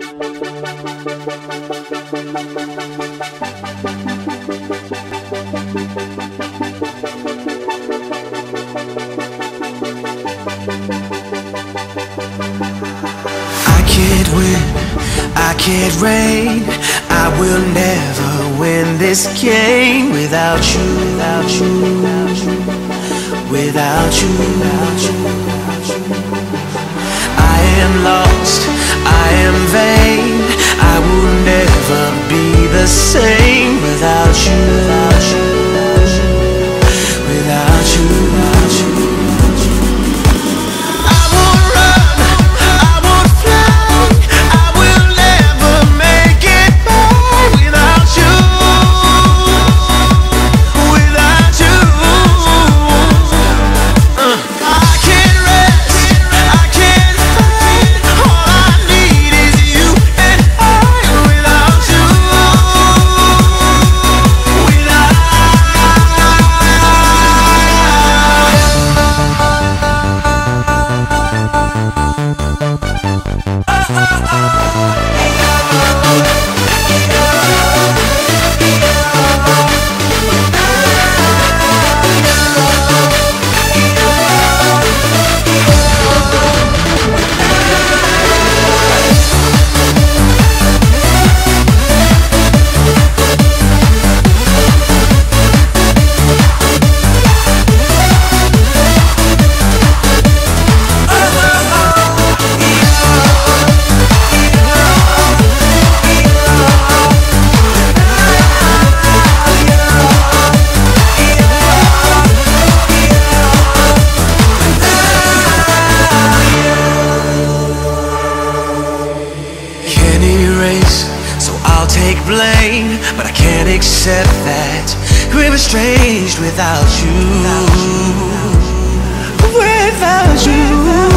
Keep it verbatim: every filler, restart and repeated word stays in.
I can't reign, I will never win this game without you, without you, without you, without you. I am lost, I am vain, I will never be the same without you, without you, without you, without you. But I can't accept that we're estranged without you, without you.